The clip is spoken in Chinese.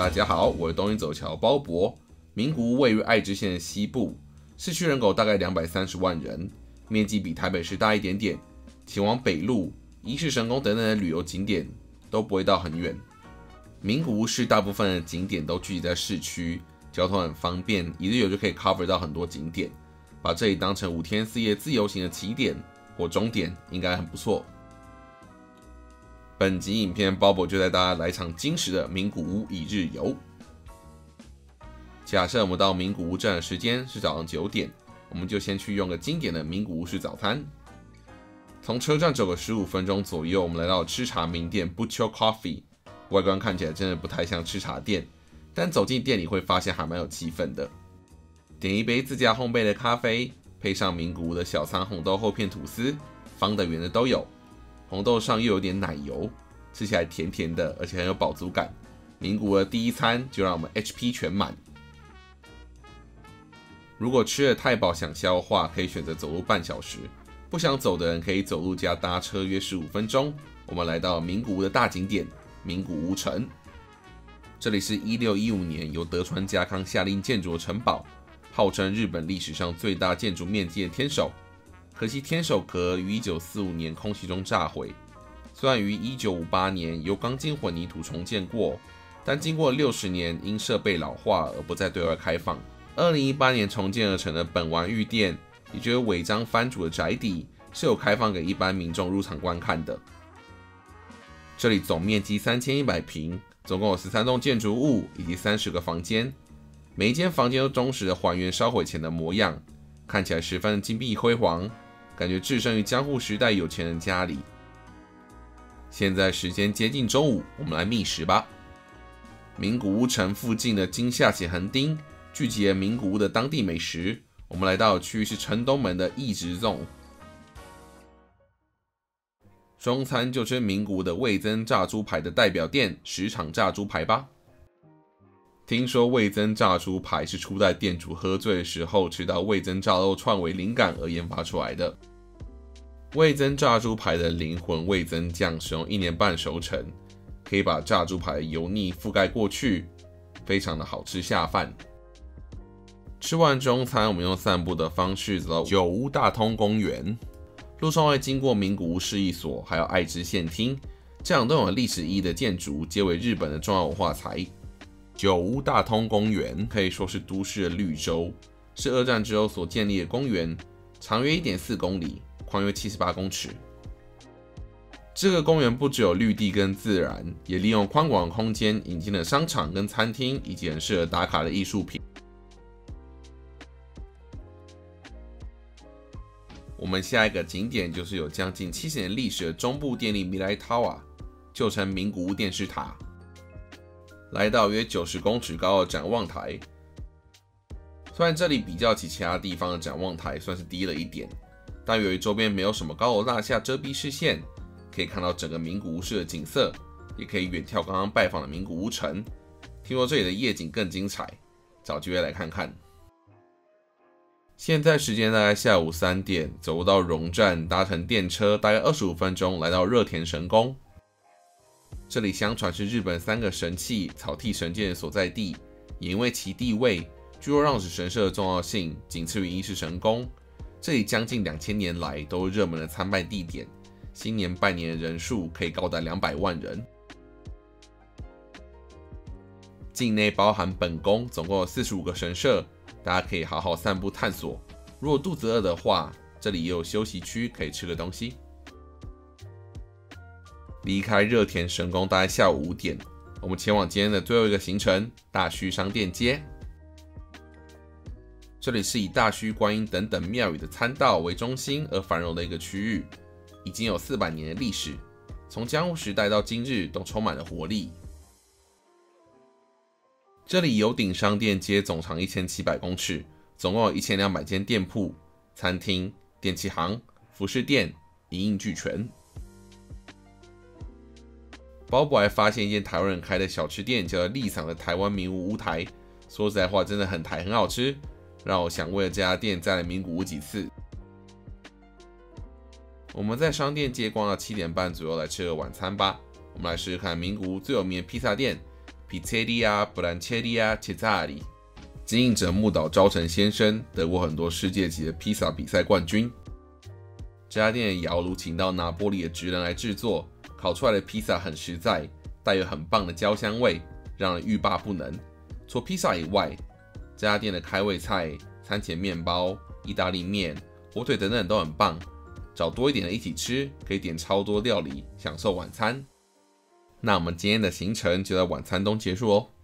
大家好，我是东营走桥包博。名古屋位于爱知县的西部，市区人口大概230万人，面积比台北市大一点点。前往北路、伊势神宫等等的旅游景点都不会到很远。名古屋市大部分的景点都聚集在市区，交通很方便，一日游就可以 cover 到很多景点。把这里当成5天4夜自由行的起点或终点，应该很不错。本集影片，包博就带大家来场精实的名古屋一日游。假设我们到名古屋站的时间是早上9点，我们就先去用个经典的名古屋式早餐。从车站走个15分钟左右，我们来到吃茶名店 Butcho Coffee。外观看起来真的不太像吃茶店，但走进店里会发现还蛮有气氛的。点一杯自家烘焙的咖啡，配上名古屋的小仓红豆厚片吐司，方的圆的都有。红豆上又有点奶油，吃起来甜甜的，而且很有饱足感。名古屋的第一餐就让我们 HP 全满。如果吃得太饱想消化，可以选择走路半小时；不想走的人可以走路加搭车约15分钟。我们来到名古屋的大景点名古屋城，这里是1615年由德川家康下令建筑的城堡，号称日本历史上最大建筑面积的天守。可惜天守阁于1945年空袭中炸毁，虽然于1958年由钢筋混凝土重建过，但经过60年因设备老化而不再对外开放。2018年重建而成的本丸御殿，也就是尾张藩主的宅邸，是有开放给一般民众入场观看的。这里总面积3100平，总共有13栋建筑物以及30个房间，每一间房间都忠实的还原烧毁前的模样，看起来十分金碧辉煌，感觉置身于江户时代有钱人家里。现在时间接近中午，我们来觅食吧。名古屋城附近的金下崎横町聚集了名古屋的当地美食。我们来到的区域是城东门的一直粽，中餐就吃名古屋的味噌炸猪排的代表店石场炸猪排吧。听说味噌炸猪排是初代店主喝醉的时候吃到味噌炸肉串为灵感而研发出来的。味噌炸猪排的灵魂味噌酱使用1年半熟成，可以把炸猪排的油腻覆盖过去，非常的好吃下饭。吃完中餐，我们用散步的方式走到九屋大通公园，路上会经过名古屋市役所，还有爱知县厅，这两栋有历史意义的建筑，皆为日本的重要文化财。九屋大通公园可以说是都市的绿洲，是2战之后所建立的公园，长约 1.4 公里，宽约78公尺。这个公园不只有绿地跟自然，也利用宽广的空间引进了商场跟餐厅，以及很适合打卡的艺术品。我们下一个景点就是有将近70年历史的中部电力Mirai Tower，旧称名古屋电视塔。来到约90公尺高的展望台，虽然这里比较起其他地方的展望台算是低了一点，但由于周边没有什么高楼大厦遮蔽视线，可以看到整个名古屋市的景色，也可以远眺刚刚拜访的名古屋城。听说这里的夜景更精彩，找机会来看看。现在时间大概下午3点，走到荣站，搭乘电车大概25分钟，来到热田神宫。这里相传是日本3个神器草剃神剑的所在地，也因为其地位，据说让使神社的重要性仅次于伊势神宫。这里将近2000年来都是热门的参拜地点，新年拜年的人数可以高达200万人。境内包含本宫，总共有45个神社，大家可以好好散步探索。如果肚子饿的话，这里也有休息区可以吃个东西。离开热田神宫大概下午5点，我们前往今天的最后一个行程大须商店街。这里是以大须观音等等庙宇的参道为中心而繁荣的一个区域，已经有400年的历史，从江户时代到今日都充满了活力。这里有顶商店街总长1700公尺，总共有1200间店铺、餐厅、电器行、服饰店，一应俱全。包博还发现一间台湾人开的小吃店，叫做立桑的台湾名物屋台，说实在话真的很台，很好吃，让我想为了这家店再来名古屋几次。我们在商店街逛到7点半左右来吃个晚餐吧。我们来试试看名古屋最有名的披萨店 Pizzeria Brancheria Cesari， 经营者木岛昭成先生得过很多世界级的披萨比赛冠军。这家店的窑炉请到拿坡里的职人来制作，烤出来的披萨很实在，带有很棒的焦香味，让人欲罢不能。除披萨以外，这家店的开胃菜、餐前面包、意大利面、火腿等等都很棒。找多一点的一起吃，可以点超多料理，享受晚餐。那我们今天的行程就在晚餐中结束哦。